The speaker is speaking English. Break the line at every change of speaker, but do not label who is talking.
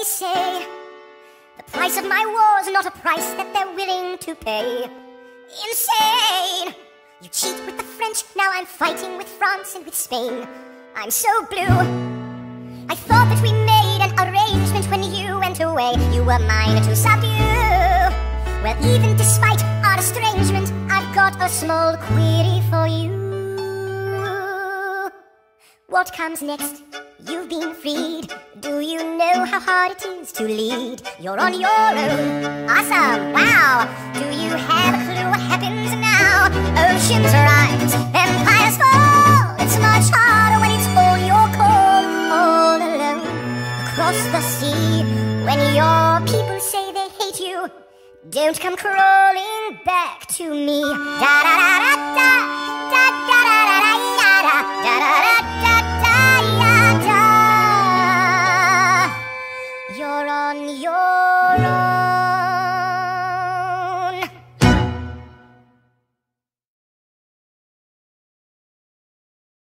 say the price of my war's not a price that they're willing to pay. Insane! You cheat with the French, now I'm fighting with France and with Spain. I'm so blue. I thought that we made an arrangement when you went away. You were mine to subdue. Well, even despite our estrangement, I've got a small query for you. What comes next? You've been freed. Do you know how hard it is to lead? You're on your own. Awesome, wow. Do you have a clue what happens now? Oceans rise, empires fall. It's much harder when it's all your call. All alone, across the sea. When your people say they hate you, don't come crawling back to me. Da da da da da, da da da da da da, da da da da da da. You're on your own.